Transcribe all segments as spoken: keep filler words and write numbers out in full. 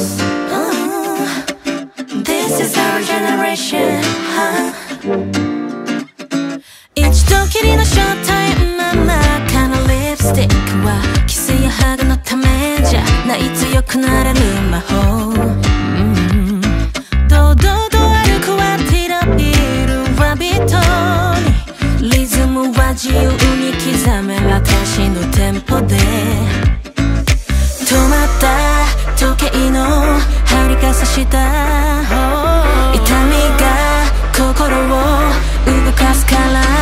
This is our generation、一度きりのショータイム真ん中のリップスティックはキスやハグのためじゃない強くなれる魔法、うん、堂々と歩くはティラビルはビートにリズムは自由に刻め私のテンポで止まった時計の針が刺した痛みが心を動かすから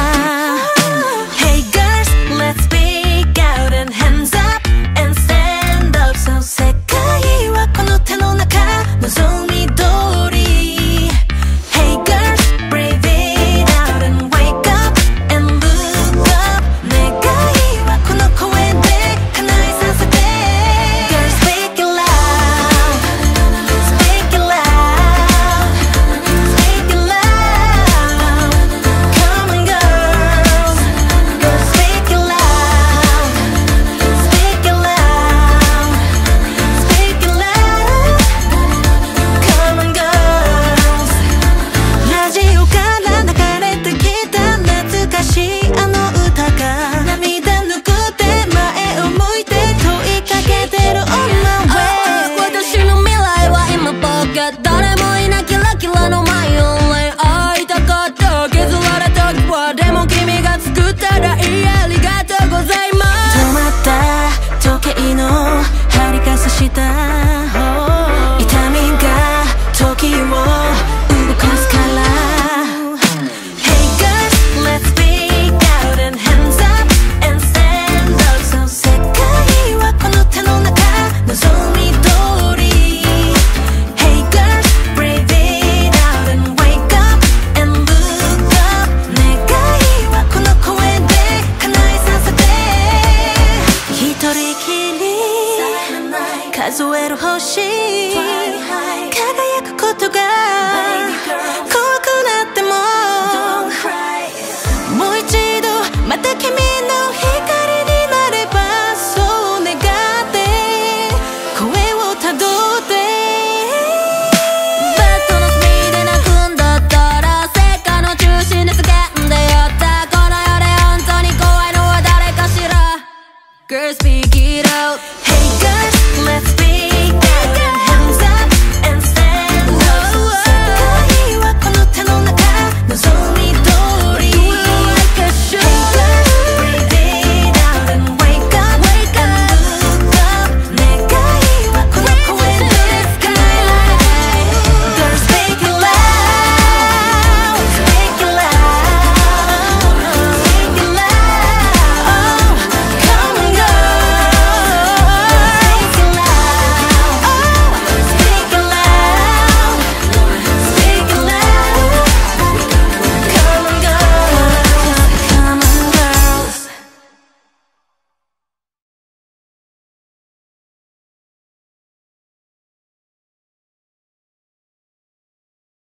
Hey girls, let's speak out and hands up and stand up So 世界はこの手の中望み通り Hey girls, breathe it out and wake up and look up 願いはこの声で叶えさせて Girls, speak it loud Speak it loud Speak it loud Come on girls Girls, speak it loud Speak it loud Speak it loud Come on girls ラジオから流れてきた懐かしいあの歌が涙ぬくって前を向いて問いかけてる On my way 私の未来は今僕誰もいなキラキラのマイオンレイ会いたかった削られた時はでも君が作ったらいいありがとうございます止まった時計の針が刺した痛みが時を動かすから Hey girls, let's speak out and hands up and stand up So 世界はこの手の中望み通り Hey girls, breathe it out and wake up and look up 願いはこの声で叶えさせて一人きり数える星輝くことが